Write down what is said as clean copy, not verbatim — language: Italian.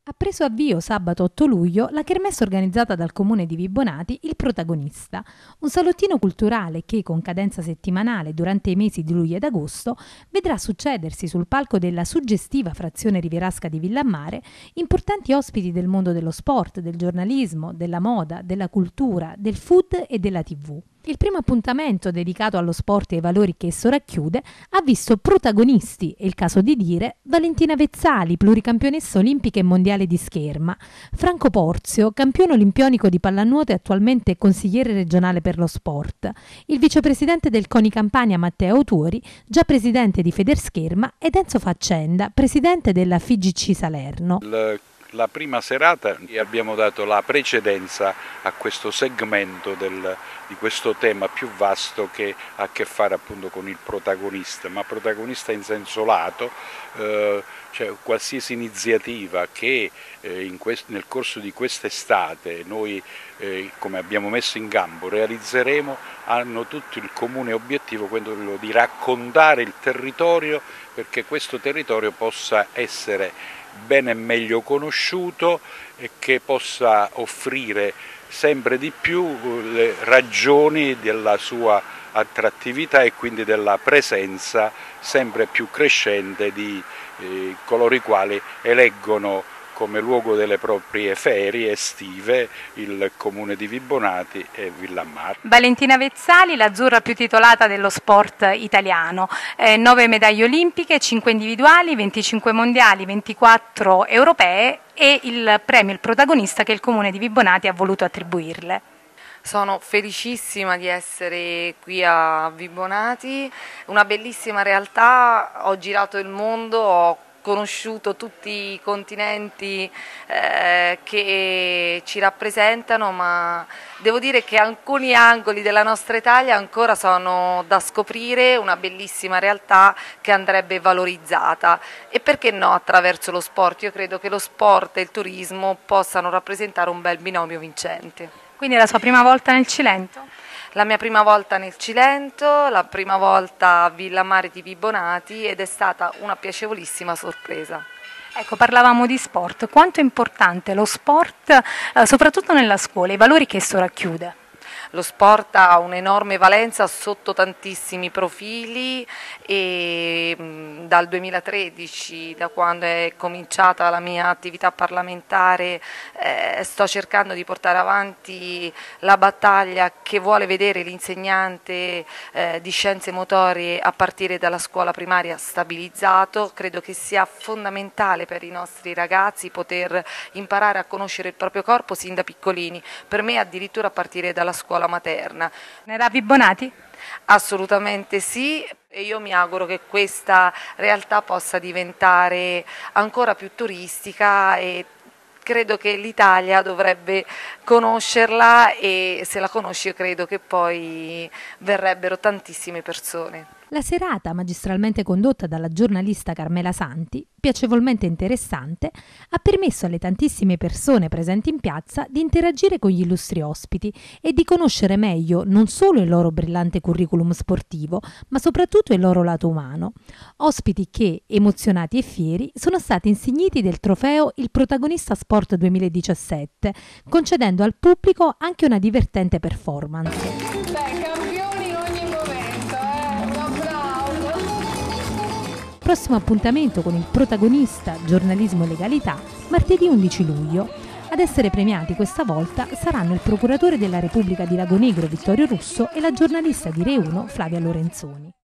Ha preso avvio sabato 8 luglio la kermesse organizzata dal comune di Vibonati Il Protagonista, un salottino culturale che con cadenza settimanale durante i mesi di luglio ed agosto vedrà succedersi sul palco della suggestiva frazione rivierasca di Villammare importanti ospiti del mondo dello sport, del giornalismo, della moda, della cultura, del food e della TV. Il primo appuntamento dedicato allo sport e ai valori che esso racchiude ha visto protagonisti, è il caso di dire, Valentina Vezzali, pluricampionessa olimpica e mondiale di scherma, Franco Porzio, campione olimpionico di pallanuoto e attualmente consigliere regionale per lo sport, il vicepresidente del CONI Campania Matteo Autori, già presidente di Federscherma, ed Enzo Faccenda, presidente della FIGC Salerno. La prima serata abbiamo dato la precedenza a questo segmento di questo tema più vasto che ha a che fare appunto con il protagonista, ma protagonista in senso lato, cioè qualsiasi iniziativa che nel corso di quest'estate noi, come abbiamo messo in campo, realizzeremo, hanno tutto il comune obiettivo, quello di raccontare il territorio perché questo territorio possa essere bene e meglio conosciuto e che possa offrire sempre di più le ragioni della sua attrattività e quindi della presenza sempre più crescente di coloro i quali eleggono come luogo delle proprie ferie estive il comune di Vibonati e Villammare. Valentina Vezzali, l'azzurra più titolata dello sport italiano, 9 medaglie olimpiche, 5 individuali, 25 mondiali, 24 europee e il premio Il Protagonista che il comune di Vibonati ha voluto attribuirle. Sono felicissima di essere qui a Vibonati, una bellissima realtà, ho girato il mondo, ho conosciuto tutti i continenti che ci rappresentano, ma devo dire che alcuni angoli della nostra Italia ancora sono da scoprire, una bellissima realtà che andrebbe valorizzata e perché no attraverso lo sport. Io credo che lo sport e il turismo possano rappresentare un bel binomio vincente. Quindi è la sua prima volta nel Cilento? La mia prima volta nel Cilento, la prima volta a Villammare di Vibonati ed è stata una piacevolissima sorpresa. Ecco, parlavamo di sport, quanto è importante lo sport, soprattutto nella scuola, i valori che esso racchiude? Lo sport ha un'enorme valenza sotto tantissimi profili e dal 2013, da quando è cominciata la mia attività parlamentare, sto cercando di portare avanti la battaglia che vuole vedere l'insegnante di scienze motorie a partire dalla scuola primaria stabilizzato. Credo che sia fondamentale per i nostri ragazzi poter imparare a conoscere il proprio corpo sin da piccolini, per me addirittura a partire dalla scuola materna. Era Vibonati? Assolutamente sì, e io mi auguro che questa realtà possa diventare ancora più turistica e credo che l'Italia dovrebbe conoscerla e se la conosci io credo che poi verrebbero tantissime persone. La serata, magistralmente condotta dalla giornalista Carmela Santi, piacevolmente interessante, ha permesso alle tantissime persone presenti in piazza di interagire con gli illustri ospiti e di conoscere meglio non solo il loro brillante curriculum sportivo, ma soprattutto il loro lato umano. Ospiti che, emozionati e fieri, sono stati insigniti del trofeo Il Protagonista Sport 2017, concedendo al pubblico anche una divertente performance. Prossimo appuntamento con Il Protagonista, giornalismo e legalità, martedì 11 luglio. Ad essere premiati questa volta saranno il procuratore della Repubblica di Lagonegro Vittorio Russo e la giornalista di Rai 1 Flavia Lorenzoni.